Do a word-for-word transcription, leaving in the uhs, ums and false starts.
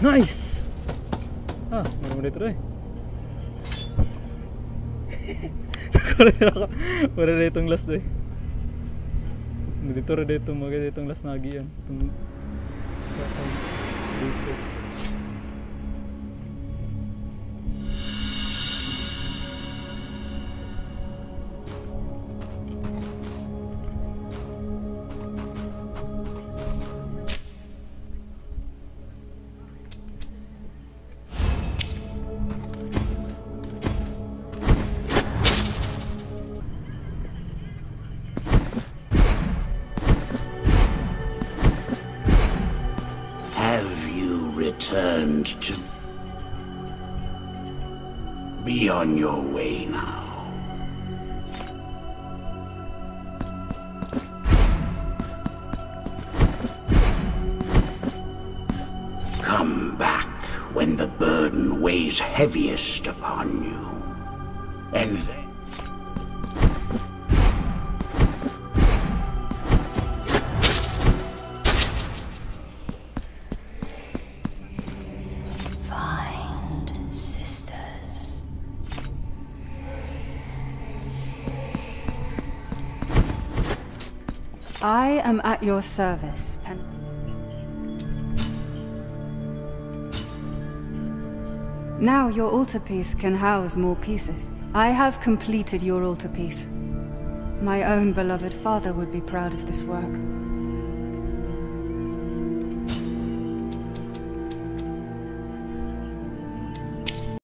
Nice! Ah, meron dito rin. Para na itong last eh. Dito rin dito, mga itong last na agian. Itong sa um, base. Returned to... Be on your way now. Come back when the burden weighs heaviest upon you. And then... I am at your service, Pen. Now your altarpiece can house more pieces. I have completed your altarpiece. My own beloved father would be proud of this work.